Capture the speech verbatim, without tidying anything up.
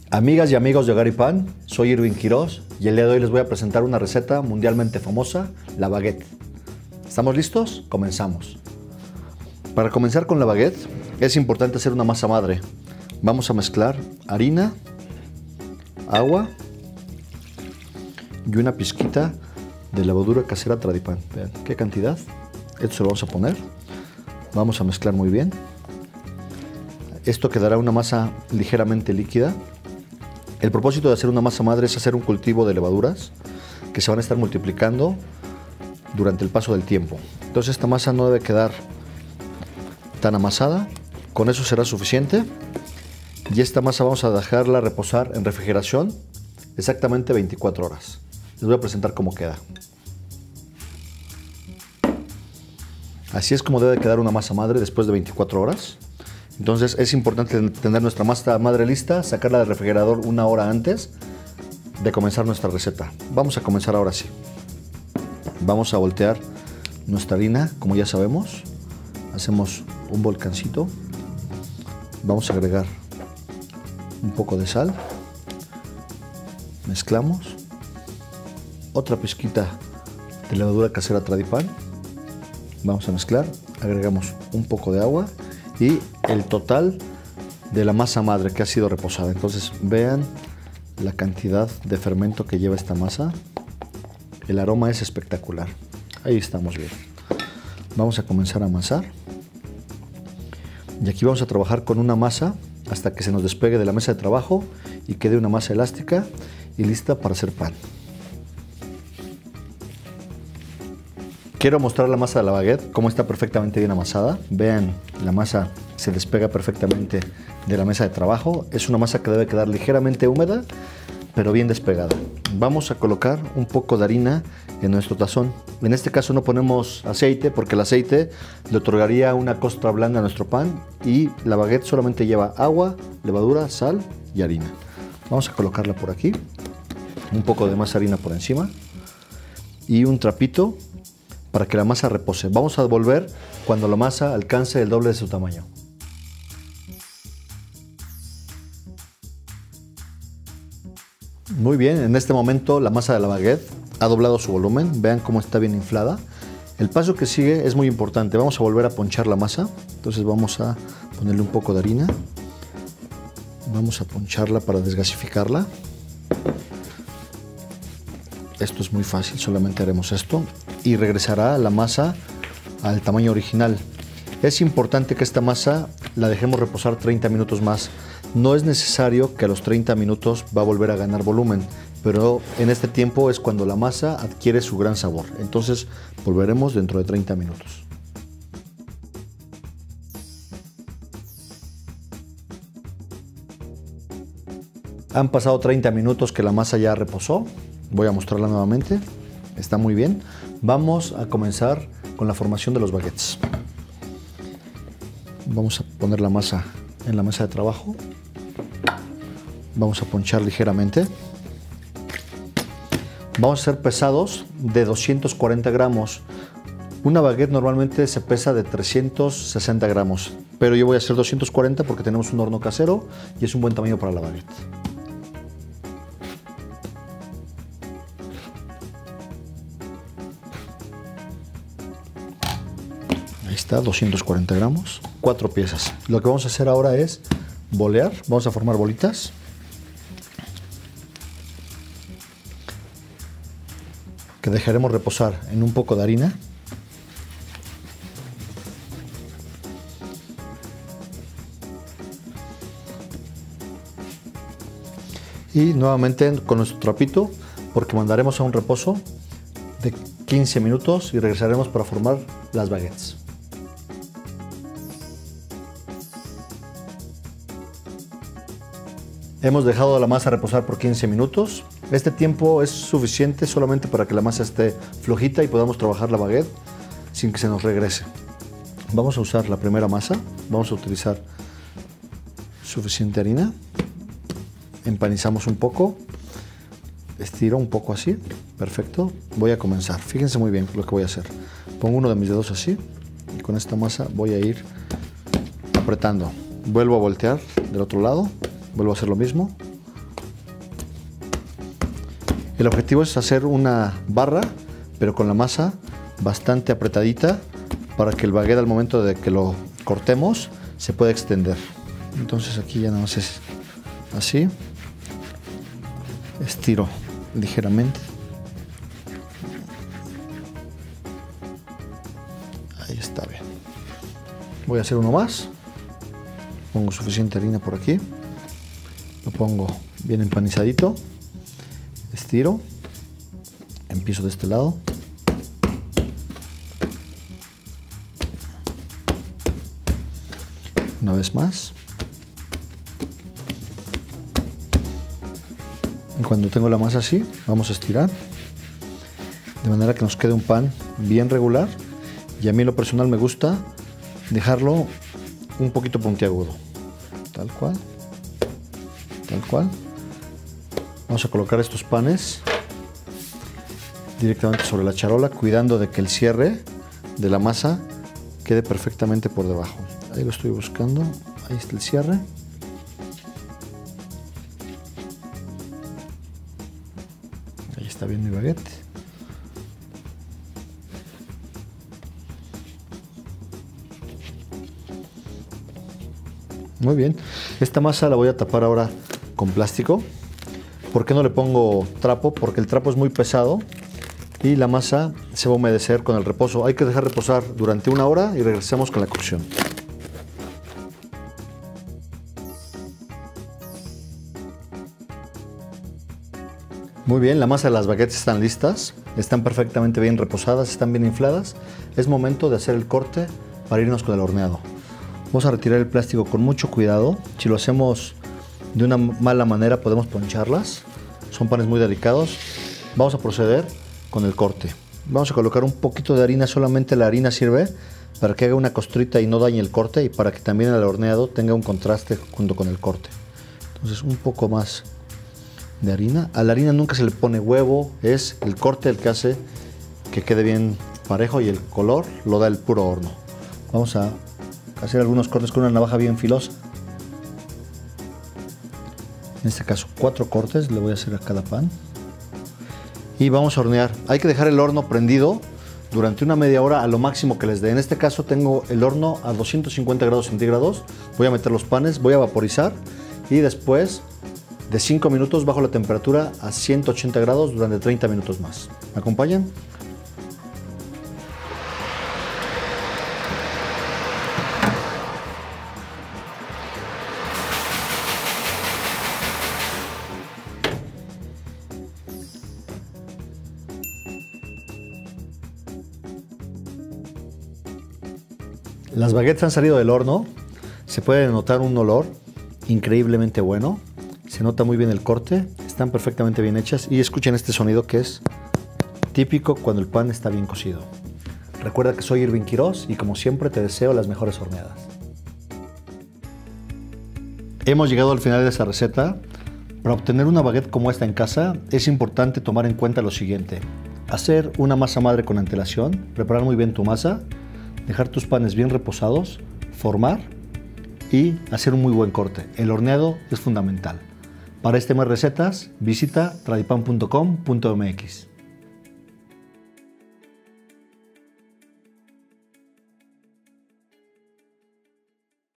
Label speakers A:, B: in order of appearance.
A: Amigas y amigos de Hogar y Pan, soy Irving Quiroz y el día de hoy les voy a presentar una receta mundialmente famosa, la baguette. ¿Estamos listos? Comenzamos. Para comenzar con la baguette es importante hacer una masa madre. Vamos a mezclar harina, agua y una pizquita de levadura casera Tradipan. Vean qué cantidad. Esto se lo vamos a poner. Vamos a mezclar muy bien. Esto quedará una masa ligeramente líquida. El propósito de hacer una masa madre es hacer un cultivo de levaduras que se van a estar multiplicando durante el paso del tiempo. Entonces esta masa no debe quedar tan amasada, con eso será suficiente. Y esta masa vamos a dejarla reposar en refrigeración exactamente veinticuatro horas. Les voy a presentar cómo queda. Así es como debe quedar una masa madre después de veinticuatro horas. Entonces es importante tener nuestra masa madre lista, sacarla del refrigerador una hora antes de comenzar nuestra receta. Vamos a comenzar ahora sí. Vamos a voltear nuestra harina, como ya sabemos. Hacemos un volcancito. Vamos a agregar un poco de sal. Mezclamos. Otra pizquita de levadura casera Tradipan. Vamos a mezclar. Agregamos un poco de agua. Y el total de la masa madre que ha sido reposada. Entonces vean la cantidad de fermento que lleva esta masa. El aroma es espectacular. Ahí estamos bien. Vamos a comenzar a amasar. Y aquí vamos a trabajar con una masa hasta que se nos despegue de la mesa de trabajo y quede una masa elástica y lista para hacer pan. Quiero mostrar la masa de la baguette, cómo está perfectamente bien amasada. Vean, la masa se despega perfectamente de la mesa de trabajo. Es una masa que debe quedar ligeramente húmeda, pero bien despegada. Vamos a colocar un poco de harina en nuestro tazón. En este caso no ponemos aceite, porque el aceite le otorgaría una costra blanda a nuestro pan. Y la baguette solamente lleva agua, levadura, sal y harina. Vamos a colocarla por aquí. Un poco de más harina por encima. Y un trapito para que la masa repose. Vamos a devolver cuando la masa alcance el doble de su tamaño. Muy bien, en este momento la masa de la baguette ha doblado su volumen. Vean cómo está bien inflada. El paso que sigue es muy importante. Vamos a volver a ponchar la masa. Entonces vamos a ponerle un poco de harina. Vamos a poncharla para desgasificarla. Esto es muy fácil, solamente haremos esto y regresará la masa al tamaño original. Es importante que esta masa la dejemos reposar treinta minutos más. No es necesario que a los treinta minutos va a volver a ganar volumen, pero en este tiempo es cuando la masa adquiere su gran sabor. Entonces volveremos dentro de treinta minutos. Han pasado treinta minutos que la masa ya reposó. Voy a mostrarla nuevamente. Está muy bien. Vamos a comenzar con la formación de los baguettes. Vamos a poner la masa en la mesa de trabajo. Vamos a ponchar ligeramente. Vamos a hacer pesados de doscientos cuarenta gramos. Una baguette normalmente se pesa de trescientos sesenta gramos, pero yo voy a hacer doscientos cuarenta porque tenemos un horno casero y es un buen tamaño para la baguette. Ahí está, doscientos cuarenta gramos, cuatro piezas. Lo que vamos a hacer ahora es bolear. Vamos a formar bolitas. Que dejaremos reposar en un poco de harina. Y nuevamente con nuestro trapito, porque mandaremos a un reposo de quince minutos y regresaremos para formar las baguettes. Hemos dejado la masa reposar por quince minutos. Este tiempo es suficiente solamente para que la masa esté flojita y podamos trabajar la baguette sin que se nos regrese. Vamos a usar la primera masa. Vamos a utilizar suficiente harina. Empanizamos un poco. Estiro un poco así. Perfecto. Voy a comenzar. Fíjense muy bien lo que voy a hacer. Pongo uno de mis dedos así y con esta masa voy a ir apretando. Vuelvo a voltear del otro lado. Vuelvo a hacer lo mismo. El objetivo es hacer una barra, pero con la masa bastante apretadita para que el baguette al momento de que lo cortemos se pueda extender. Entonces aquí ya nada más es así. Estiro ligeramente. Ahí está bien. Voy a hacer uno más. Pongo suficiente harina por aquí. Lo pongo bien empanizadito. Estiro. Empiezo de este lado. Una vez más. Y cuando tengo la masa así, vamos a estirar. De manera que nos quede un pan bien regular. Y a mí en lo personal me gusta dejarlo un poquito puntiagudo. Tal cual. Tal cual. Vamos a colocar estos panes directamente sobre la charola, cuidando de que el cierre de la masa quede perfectamente por debajo. Ahí lo estoy buscando. Ahí está el cierre. Ahí está bien mi baguette. Muy bien. Esta masa la voy a tapar ahora con plástico. ¿Por qué no le pongo trapo? Porque el trapo es muy pesado y la masa se va a humedecer con el reposo. Hay que dejar reposar durante una hora y regresamos con la cocción. Muy bien, la masa de las baguettes están listas, están perfectamente bien reposadas, están bien infladas. Es momento de hacer el corte para irnos con el horneado. Vamos a retirar el plástico con mucho cuidado. Si lo hacemos de una mala manera podemos poncharlas. Son panes muy delicados. Vamos a proceder con el corte. Vamos a colocar un poquito de harina, solamente la harina sirve para que haga una costrita y no dañe el corte y para que también el horneado tenga un contraste junto con el corte. Entonces un poco más de harina. A la harina nunca se le pone huevo, es el corte el que hace que quede bien parejo y el color lo da el puro horno. Vamos a hacer algunos cortes con una navaja bien filosa. En este caso cuatro cortes le voy a hacer a cada pan. Y vamos a hornear. Hay que dejar el horno prendido durante una media hora a lo máximo que les dé. En este caso tengo el horno a doscientos cincuenta grados centígrados. Voy a meter los panes, voy a vaporizar y después de cinco minutos bajo la temperatura a ciento ochenta grados durante treinta minutos más. ¿Me acompañan? Las baguettes han salido del horno, se puede notar un olor increíblemente bueno, se nota muy bien el corte, están perfectamente bien hechas y escuchen este sonido que es típico cuando el pan está bien cocido. Recuerda que soy Irving Quiroz y como siempre te deseo las mejores horneadas. Hemos llegado al final de esta receta. Para obtener una baguette como esta en casa es importante tomar en cuenta lo siguiente: hacer una masa madre con antelación, preparar muy bien tu masa, dejar tus panes bien reposados, formar y hacer un muy buen corte. El horneado es fundamental. Para este más recetas, visita tradipan punto com punto m x.